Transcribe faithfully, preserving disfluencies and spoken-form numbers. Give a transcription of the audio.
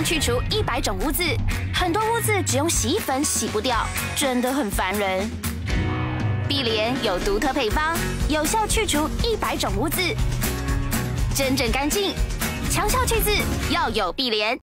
去除一百种污渍，很多污渍只用洗衣粉洗不掉，真的很烦人。碧莲有独特配方，有效去除一百种污渍，真正干净，强效去渍，要有碧莲。